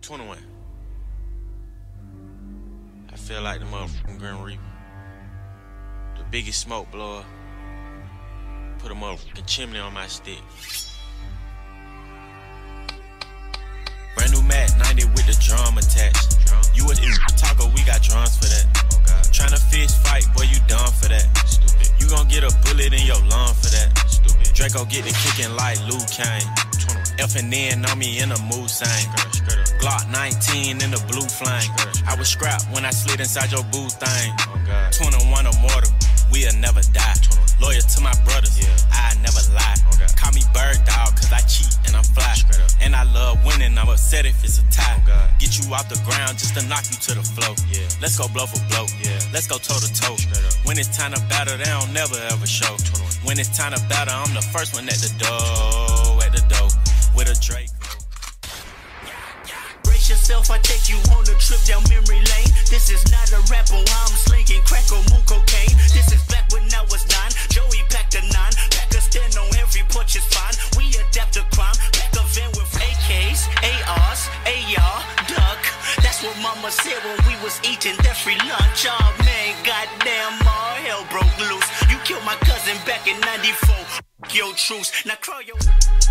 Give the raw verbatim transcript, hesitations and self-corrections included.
twenty-one. I feel like the motherfucking Grim Reaper. The biggest smoke blower. Put a motherfucking chimney on my stick. Brand new Mac ninety with the drum attached. Drum? You a talker, we got drums for that. Oh God. Tryna fist fight, boy, you done for that. Stupid. You gon' get a bullet in your lung for that. Stupid. Draco get the kicking like Luke Kane. F and N on me in a mood sign. Glock nineteen in the blue flame. I was scrapped when I slid inside your boo thing. Oh God. twenty-one immortal, we'll never die. Loyal to my brothers, yeah. I never lie. Okay. Call me bird dog, cause I cheat and I'm fly. And I love winning, I'm upset if it's a tie. Oh Get you off the ground just to knock you to the floor. Yeah. Let's go blow for blow, yeah. Let's go toe to toe. When it's time to battle, they don't never ever show. twenty-one. When it's time to battle, I'm the first one at the door, at the door, with a Drake. Brace yourself, I take you on a trip down memory lane. This is not a rapper, I'm slinging crack or move cocaine. This is back when I was nine. Joey packed a nine. Pack a stand on every porch is fine. We adapt to crime. Pack a van with A Ks, A Rs, A R, duck. That's what mama said when we was eating that free lunch. Oh man, goddamn, all hell broke loose. You killed my cousin back in ninety-four. Yo, truce. Now crawl your...